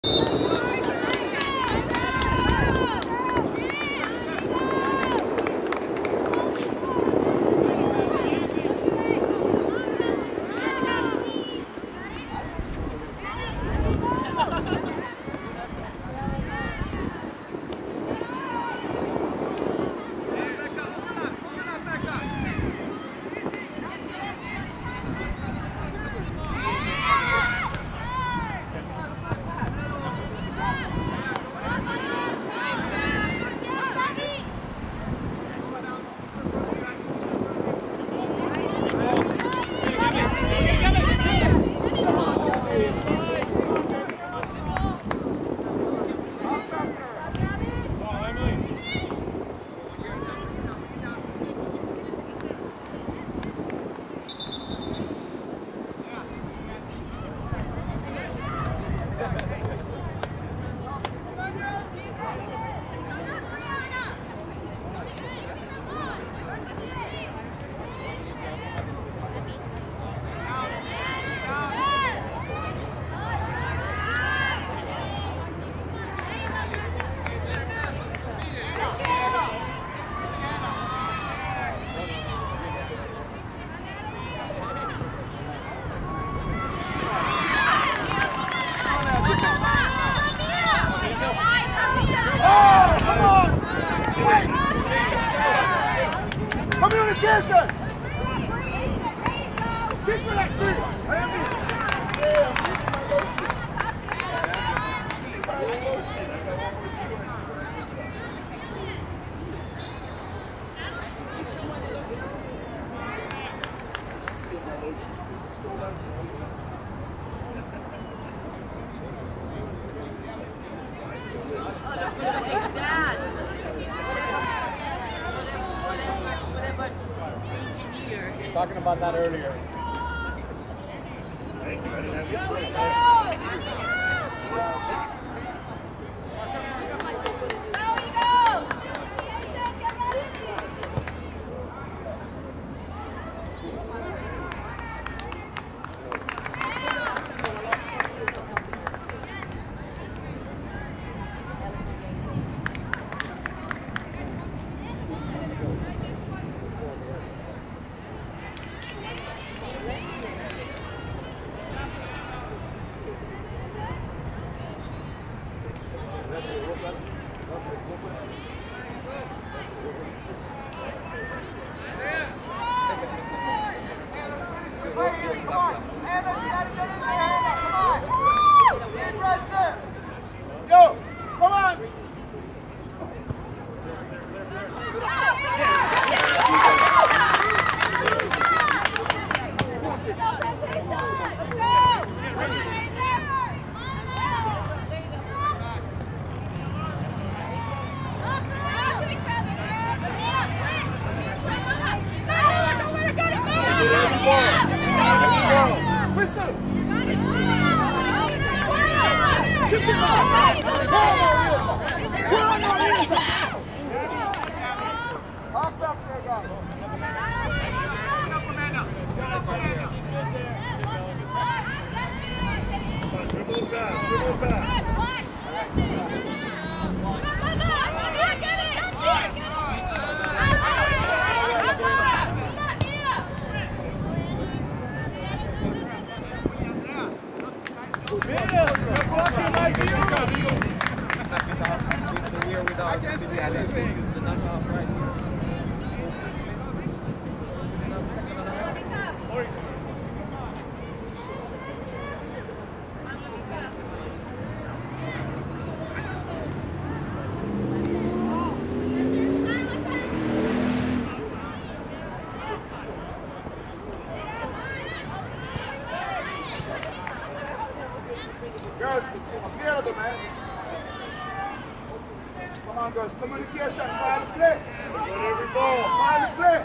Communication! Keep it like this! Talking about that earlier. Girls, available, man. Come on, girls. Communication. Find the play. Every ball. Find the play.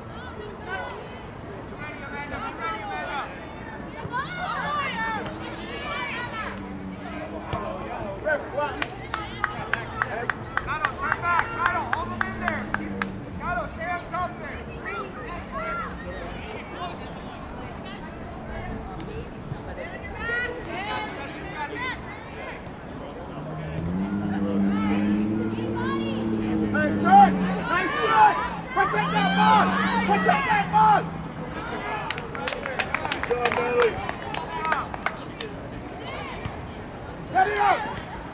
Ref, what? Gato, turn back. Gato, hold them in there. Gato, stay up top there. Let it out!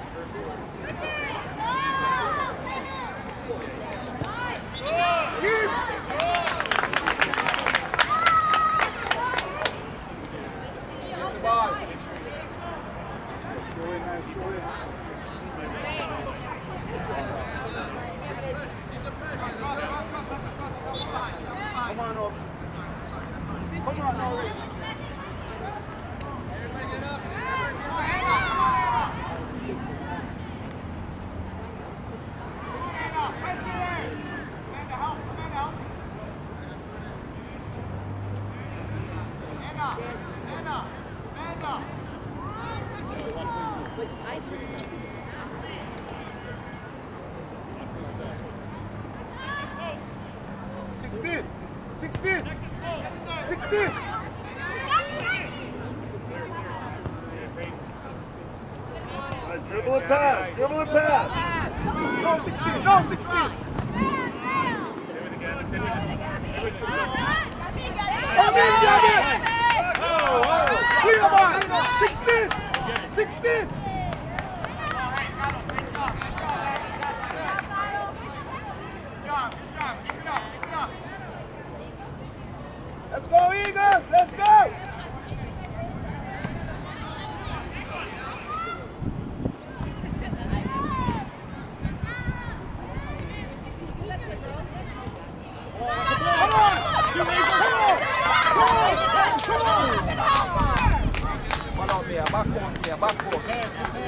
Come on up. Come on, Norris. Dribble and pass, dribble and pass. No, 16, no, 16. Clear man, 16, 16. Let's go, Eagles, let's go. Back post there.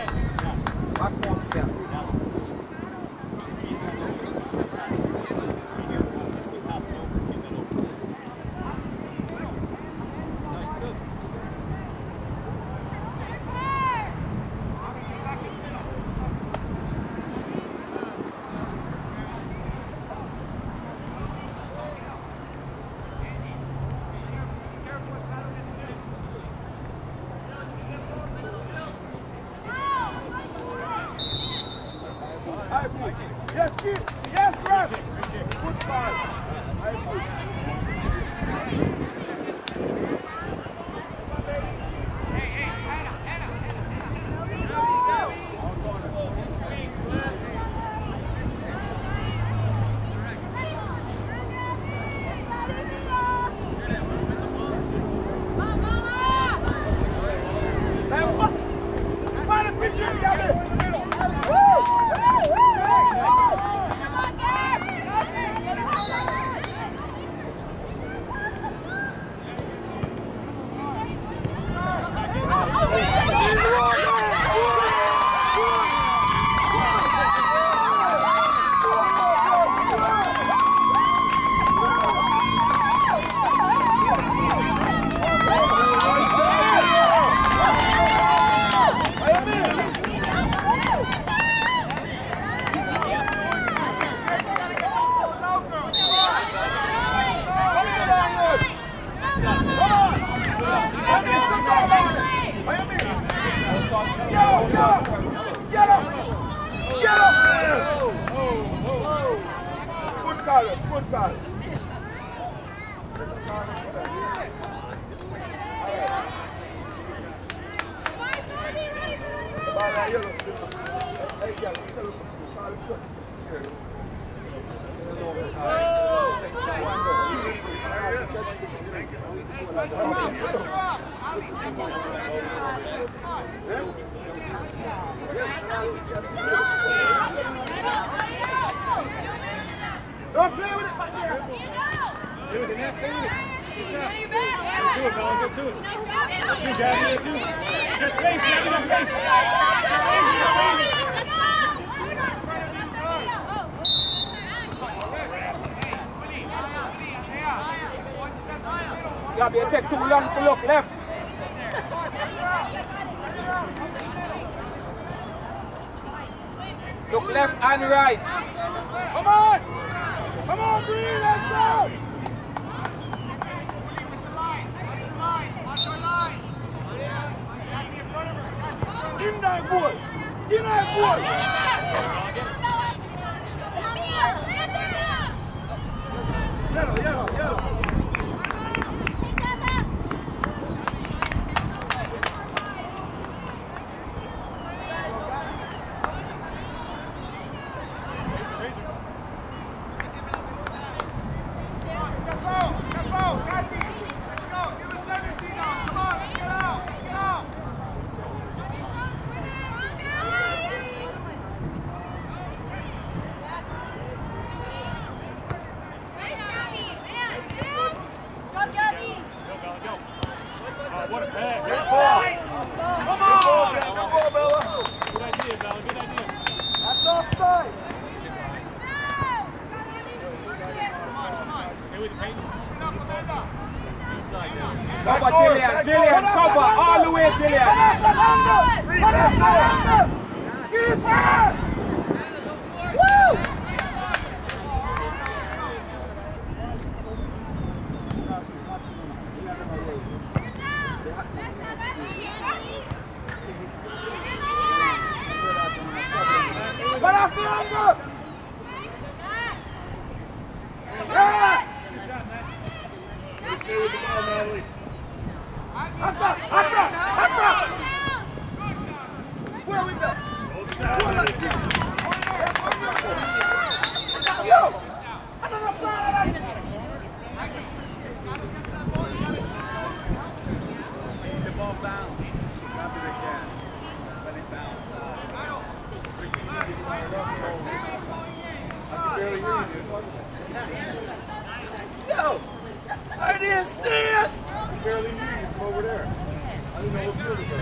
Yes, kid. Yes, ref. Good ball. Find a picture, Gabby. Good call. Don't play with it back there. Stay with it next, stay with it. Go to it, Colin, go to it. Shoot, Gabby, go to it. Just face, Gabby, just face. Gabby, it takes too long to look left. Look left and right. Come on! Come on, Bree, let's go! In that goal! In that goal! Yellow, yellow, yellow. Cover, Jillian. Jillian, cover. All the way, Jillian. Keep her! Woo! Stay with the ball, Natalie. Where we go? Don't stop. Yo! I don't know why. The ball bounce. Grab it again. Let it bounce. I can barely hear you, dude. Yo! I didn't see us! I can barely hear you from over there. I didn't know what field it was.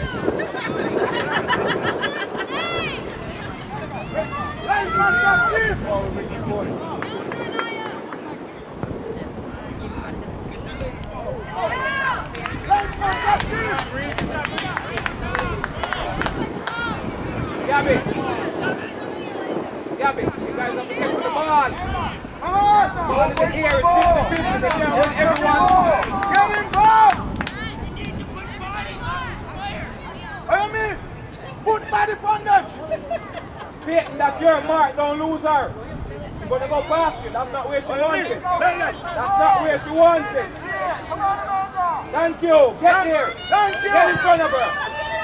Let's not that deep! Ball would make you voice. Let's not that deep! Gabby. Gabby, you guys have to get to the ball. Come on! Ball in the air, it's 50-50, they can't win everyone. Get involved! I mean, put body on them! Peyton, that's your mark, don't lose her. You're going to go past you, that's not where she wants it. That's not where she wants it. Come on, Amanda! Thank you, get there. Thank you! Get in front of her.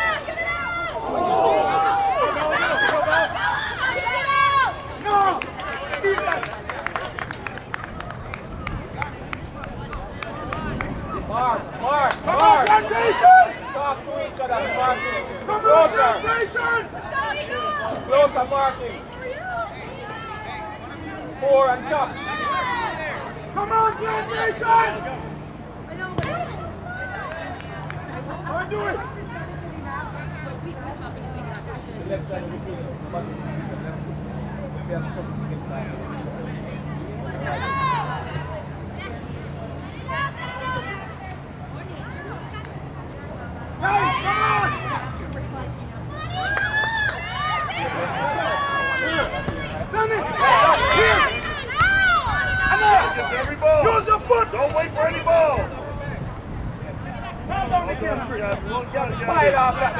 No! Mark, Mark, Come on, Mark. plantation! Talk to each other, marking. Come on, Closer, plantation! closer marking. 4 and top. Come on, plantation! Come on, do it! Left side of the field. We have to come to this pass. Nice, come on! Send it! Here! Gets every ball. Use your foot! Don't wait for any balls. Come on again! Fight off that.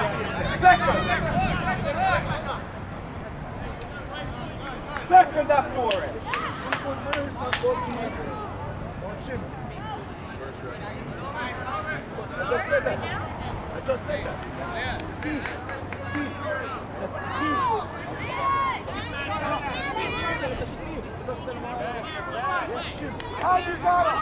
Second after it. I just said that. How you got it?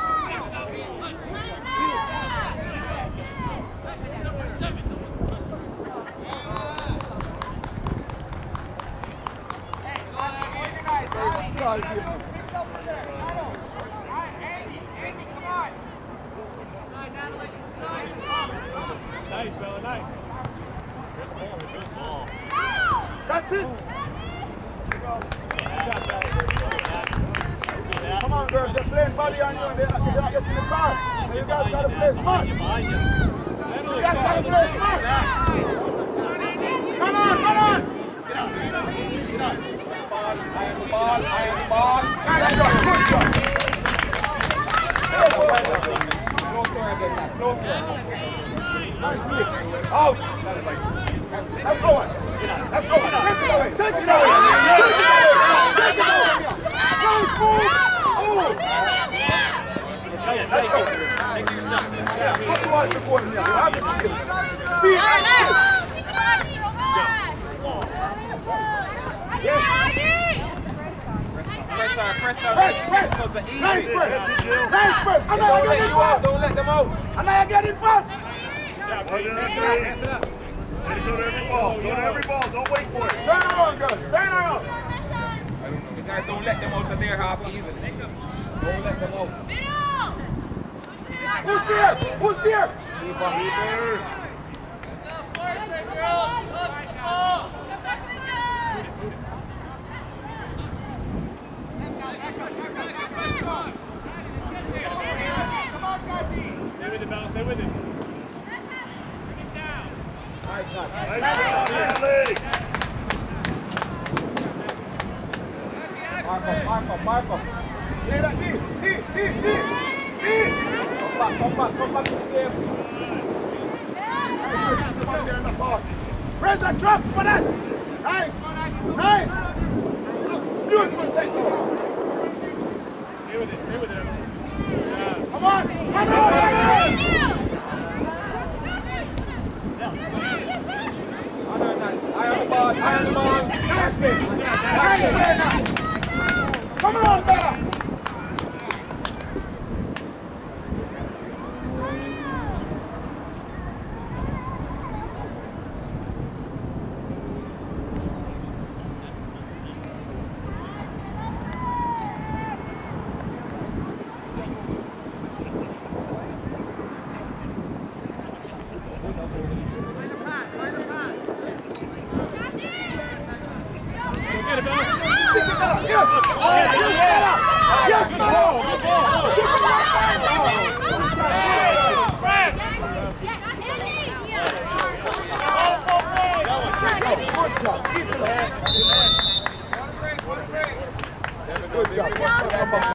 Nice, Bella, nice. There's a ball, good ball. That's it. Come on, girls, they're playing body on you and they're not getting the car. So you guys got to play smart. You guys got to play smart. Come on, come on. Ball. Nice job, good job. Closer again, closer. Nice play. Out. Let's go on. Let's go on. Take it away. Take it away. Take it away. Nice move. Oh. Let's go. Take your shot. Yeah, put the one support in there. You have the skill. Speed and skill. Yes. Press her. Press. Nice press. Nice press. I know you're getting fast. Don't let them out. I know you're getting fast. Pass it up. Let it go to every ball. Go to every ball. Don't wait for it. Turn around, girls. Turn around. You guys don't let them out of their half easy. Don't let them out. Who's there? Who's there? Keeper. Stay with it, Bella. Stay with it. Marco. Hear that? D. Come back to the game. Press that drop for that. Nice. Beautiful technique. Stay with it. Yeah. Come on. Iron the ball. That's it. Come on, brother. Yes.